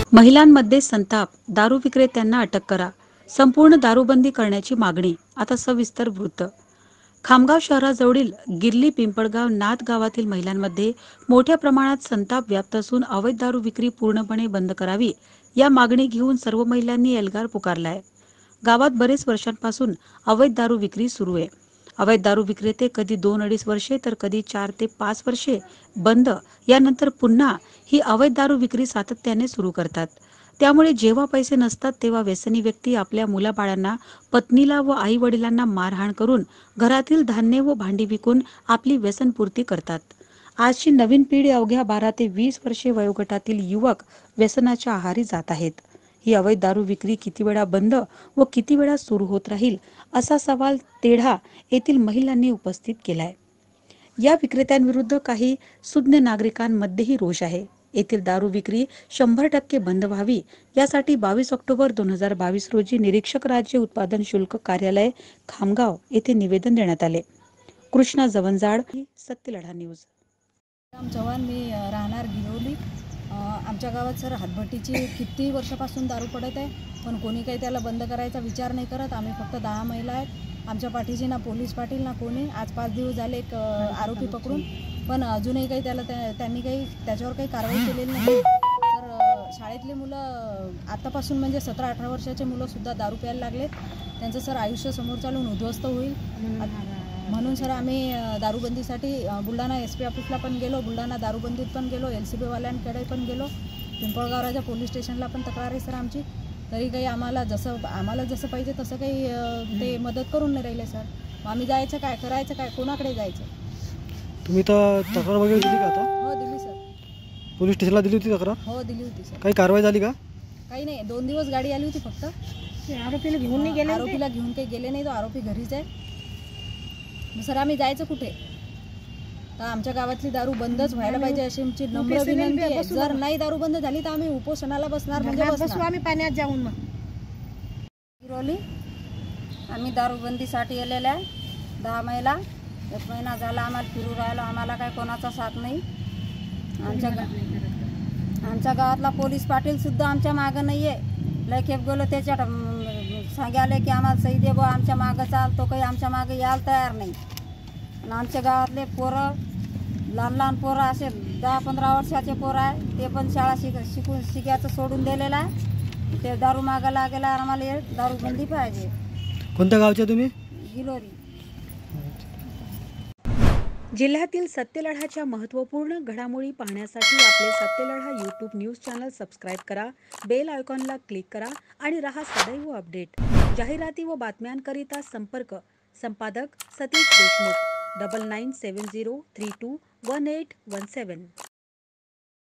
महिलांमध्ये संताप, दारू विक्रेत्यांना अटक करा. संपूर्ण दारूबंदी करण्याची मागणी. आता सविस्तर वृत्त. खामगाव शहराजवळील गिरली पिंपळगाव नाथ गावातील महिलांमध्ये मोठ्या प्रमाणात संताप व्याप्त असून अवैध दारू विक्री पूर्णपणे बंद करावी या मागणी घेऊन सर्व महिलांनी एल्गार पुकारलाय. गावात बरेच वर्षांपासून अवैध दारू विक्री सुरू आहे. अवैध दारू विक्रेते कधी 2-2.5 वर्षे तर कधी 4 ते 5 वर्षे बंद, यानंतर पुन्हा ही अवैध दारू विक्री सातत्याने सुरू करतात. त्यामुळे जेव्हा पैसे नसतात तेव्हा व्यसनी व्यक्ती आपल्या मुलाबाळांना, पत्नीला व आई वडिलांना मारहाण करून घरातील धान्य व भांडी विकून आपली व्यसनपूर्ती करतात. आजची नवीन पिढी अवघ्या 12 ते 20 वर्षे वयोगटातील युवक व्यसनाच्या आहारी जात आहेत. ही अवैध दारू विक्री किती वेळा बंद व किती वेळा सुरू होत राहील असा सवाल तेढा येथील महिलांनी उपस्थित केलाय. या विक्रेत्यांविरुद्ध काही सुज्ञ नागरिकांमध्येही रोष आहे. येथील दारू विक्री 100% बंद व्हावी यासाठी 22 ऑक्टोबर 2022 रोजी निरीक्षक राज्य उत्पादन शुल्क कार्यालय खामगाव येथे निवेदन देण्यात आले. कृष्णा जवंजाड, सत्यलढा न्यूज. चव्हाण, मी राहणार गिरोली. आमच्या गावात सर हातभट्टीची किती वर्षापासून दारू पडत आहे, पण कोणी काही त्याला बंद करायचा विचार नाही करत. आम्ही फक्त 10 महिला आहेत. आमच्या पाठीशी ना पोलीस पाटील ना कोणी. आज 5 दिवस झाले एक आरोपी पकडून, पण अजूनही काही त्यांनी काही त्याच्यावर काही कारवाई केलेली नाही. तर शाळेतली मुलं आतापासून म्हणजे 17-18 वर्षाचे मुलंसुद्धा दारू प्यायला लागले. त्यांचं सर आयुष्य समोर चालून उद्ध्वस्त होईल. म्हणून सर आम्ही दारूबंदीसाठी बुलढाणा SP ऑफिसला पण गेलो, बुलढाणा दारूबंदीत पण गेलो, LCB वाल्यांकडे पण गेलो, पिंपळगाव राजा पोलीस स्टेशनला पण तक्रार आहे सर आमची. तरी काही आम्हाला जसं पाहिजे तसं काही ते मदत करून नाही राहिले सर. आम्ही जायचं काय, करायचं काय, कोणाकडे जायचं? तुम्ही तर तक्रार वगैरे दिली का आता? हो दिली सर. पोलीस स्टेशनला दिली होती तक्रार? हो दिली होती सर. काही कारवाई झाली का? काही नाही. 2 दिवस गाडी आली होती फक्त. आरोपीला घेऊन नाही गेले. आरोपीला घेऊन काही गेले नाही. तो आरोपी घरीच आहे. सर आम्ही जायचं कुठे? तर आमच्या गावातली दारू बंदच व्हायला पाहिजे अशी आमची नम्र विनंती आहे. जर नाही दारू बंद झाली तर आम्ही उपोषणाला बसणार. म्हणजे बसू आम्ही पाण्यात जाऊन. मग गिरोली आम्ही दारूबंदीसाठी आलेल्या आहे. 10 महिला. 1 महिना झाला आम्हाला फिरू राहिलो. आम्हाला काय कोणाचा साथ नाही. आमच्या गावातला पोलीस पाटील सुद्धा आमच्या मागं नाही आहे. लय खेप गेलो त्याच्यात सांगायला की आम्हाला सही दे, आमच्या मागं चाल. तो काही आमच्या मागं यायला तयार नाही. आणि आमच्या गावातले पोरं, लहान पोरं असे 10-15 वर्षाचे पोरं आहे, ते पण शाळा शिकायचं सोडून दिलेलं आहे. ते दारू मागं लागेला. आम्हाला दारूबंदी पाहिजे. कोणत्या गावचे तुम्ही? गिलोरी. जिल्ह्यातील सत्यलढाच्या महत्त्वपूर्ण घडामोडी पाहण्यासाठी आपले Satyaladha YouTube news channel subscribe करा, बेल आयकॉनला क्लिक करा आणि रहा सदैव अपडेट. जाहिराती व बातम्यांकरिता संपर्क संपादक सतीश देशमुख 9970321817.